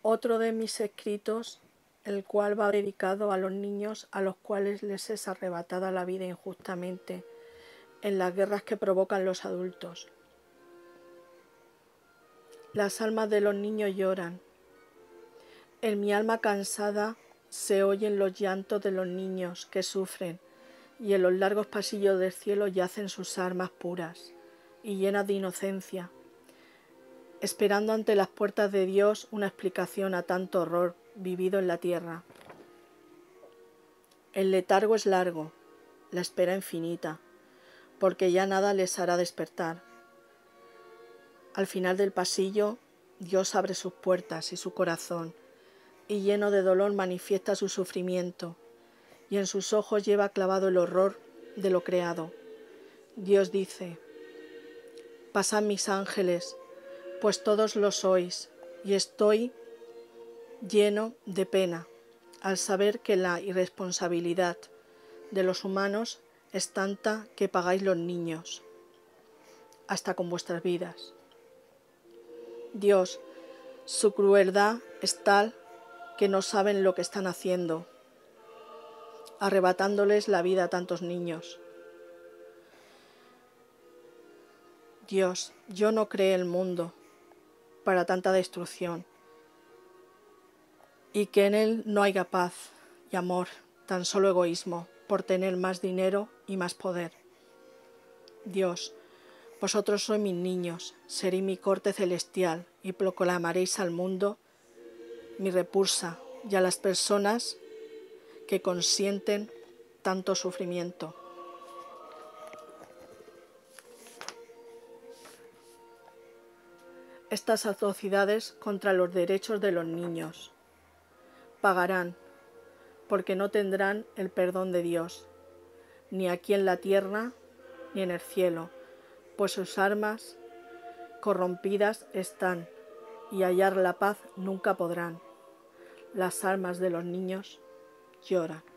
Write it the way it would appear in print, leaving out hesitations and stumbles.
Otro de mis escritos, el cual va dedicado a los niños a los cuales les es arrebatada la vida injustamente en las guerras que provocan los adultos. Las almas de los niños lloran. En mi alma cansada se oyen los llantos de los niños que sufren, y en los largos pasillos del cielo yacen sus almas puras y llenas de inocencia, esperando ante las puertas de Dios una explicación a tanto horror vivido en la tierra. El letargo es largo, la espera infinita, porque ya nada les hará despertar. Al final del pasillo, Dios abre sus puertas y su corazón, y lleno de dolor manifiesta su sufrimiento, y en sus ojos lleva clavado el horror de lo creado. Dios dice: pasad mis ángeles, pues todos lo sois, y estoy lleno de pena al saber que la irresponsabilidad de los humanos es tanta que pagáis los niños, hasta con vuestras vidas. Dios, su crueldad es tal que no saben lo que están haciendo, arrebatándoles la vida a tantos niños. Dios, yo no creé el mundo para tanta destrucción, y que en él no haya paz y amor, tan solo egoísmo, por tener más dinero y más poder. Dios, vosotros sois mis niños, seréis mi corte celestial, y proclamaréis al mundo mi repulsa y a las personas que consienten tanto sufrimiento. Estas atrocidades contra los derechos de los niños pagarán, porque no tendrán el perdón de Dios, ni aquí en la tierra ni en el cielo, pues sus almas corrompidas están, y hallar la paz nunca podrán. Las almas de los niños lloran.